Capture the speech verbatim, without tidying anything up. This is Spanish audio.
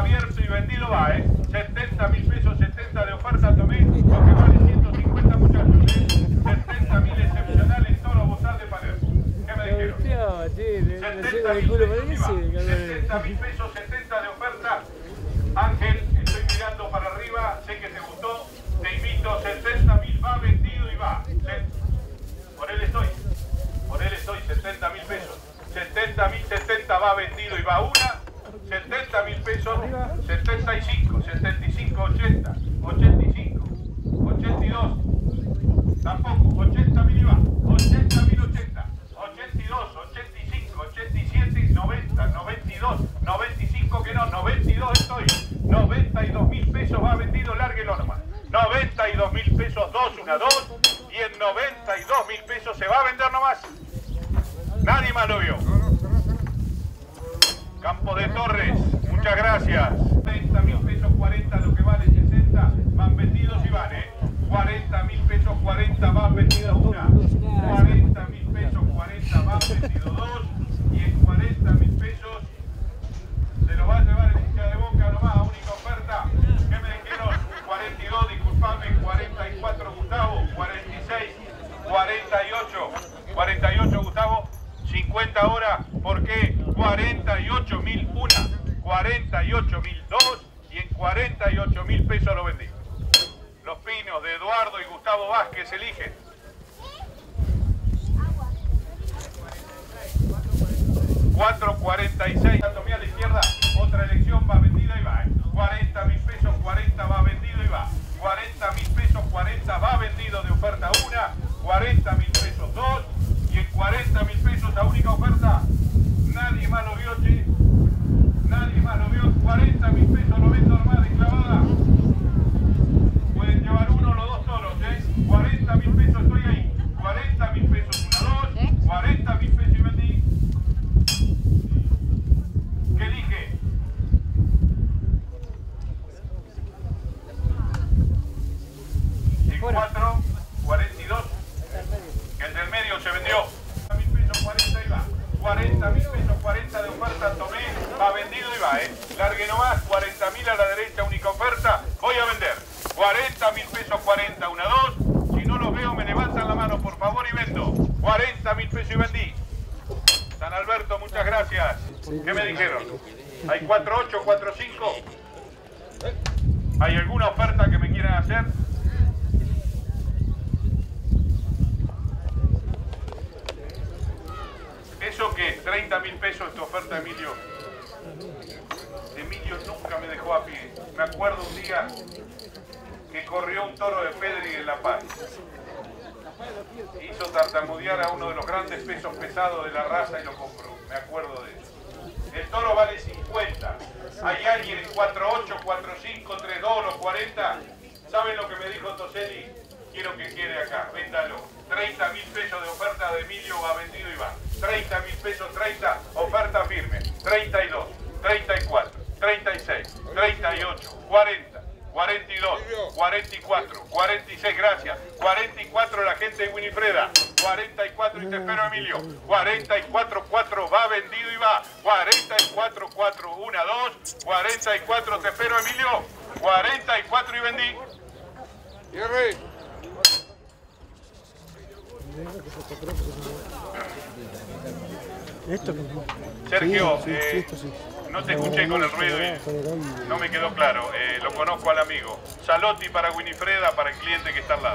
abierto y vendido va, ¿eh? setenta mil pesos, setenta de oferta, tomé lo que vale ciento cincuenta muchachos, ¿eh? setenta mil excepcionales, toro bozal de Palermo. ¿Qué me dijeron? setenta mil pesos, setenta mil pesos, setenta de oferta. Ángel, estoy mirando para arriba, sé que te gustó, te invito, setenta mil va vendido y va. Por él estoy, por él estoy, setenta mil pesos. setenta mil, setenta va vendido y va una. setenta mil pesos, setenta y cinco, setenta y cinco, ochenta, ochenta y cinco, ochenta y dos, tampoco, ochenta mil y va, ochenta mil, ochenta, ochenta y dos, ochenta y cinco, ochenta y siete, noventa, noventa y dos, noventa y cinco que no, noventa y dos estoy, noventa y dos mil pesos va vendido, lárguelo nomás, noventa y dos mil pesos, dos, una, dos, y en noventa y dos mil pesos se va a vender nomás, nadie más lo vio. Campo de Torres, muchas gracias. treinta mil pesos, cuarenta, lo que vale sesenta, van vendidos y van, ¿eh? cuarenta mil pesos, cuarenta, van vendidos una. cuarenta mil pesos, cuarenta, van vendidos dos. Y en cuarenta mil pesos se lo va a llevar el hincha de Boca nomás, única oferta. ¿Qué me dijeron? cuarenta y dos, disculpame, cuarenta y cuatro Gustavo, cuarenta y seis, cuarenta y ocho, cuarenta y ocho Gustavo. cincuenta horas, ¿por qué? cuarenta y ocho mil una, cuarenta y ocho mil dos y en cuarenta y ocho mil pesos lo vendí. Los Pinos de Eduardo y Gustavo Vázquez eligen. cuatro cuarenta y seis, tomé a la izquierda, otra elección va vendida y va. ¿eh? cuarenta mil pesos, cuarenta va vendido y va. cuarenta mil pesos, cuarenta va vendido de oferta una, cuarenta mil pesos dos. Y en cuarenta mil pesos la única oferta, nadie más lo vio, che. Nadie más lo vio, cuarenta mil pesos lo vendo armada y clavada. Pueden llevar uno o los dos toros, ¿eh? cuarenta mil pesos estoy ahí. cuarenta mil pesos una, dos, cuarenta mil pesos y vendí. ¿Qué dije? Y cuatro, cuarenta y dos. El del medio se vendió. cuarenta mil pesos, cuarenta y va. cuarenta mil pesos, cuarenta de oferta, tomé, va vendido y va, ¿eh? Largue nomás, cuarenta mil a la derecha, única oferta, voy a vender. cuarenta mil pesos, cuarenta, una, dos. Si no los veo, me levantan la mano, por favor, y vendo. cuarenta mil pesos y vendí. San Alberto, muchas gracias. ¿Qué me dijeron? ¿Hay cuatro ocho, cuatro cinco? ¿Hay alguna oferta que me quieran hacer? ¿Eso qué? treinta mil pesos tu oferta, Emilio. Emilio nunca me dejó a pie. Me acuerdo un día que corrió un toro de Pedri en La Paz. Hizo tartamudear a uno de los grandes pesos pesados de la raza y lo compró. Me acuerdo de eso. El toro vale cincuenta. ¿Hay alguien en cuatro ocho, cuatro cinco, tres dos o cuarenta? ¿Saben lo que me dijo Toselli? Quiero que quede acá, véndalo. treinta mil pesos de oferta de Emilio va vendido y va. treinta mil pesos, treinta, oferta firme. treinta y dos, treinta y cuatro, treinta y seis, treinta y ocho, cuarenta, cuarenta y dos, cuarenta y cuatro, cuarenta y seis, gracias. cuarenta y cuatro la gente de Winifreda. cuarenta y cuatro y te espero, Emilio. cuarenta y cuatro, cuatro va vendido y va. cuarenta y cuatro, cuatro, uno, dos. cuarenta y cuatro te espero, Emilio. cuarenta y cuatro y vendí. Cierre. Esto Sergio, sí, sí, eh, sí, esto sí. no te escuché con el ruido y no me quedó claro. Eh, lo conozco al amigo. Salotti para Winifreda, para el cliente que está al lado.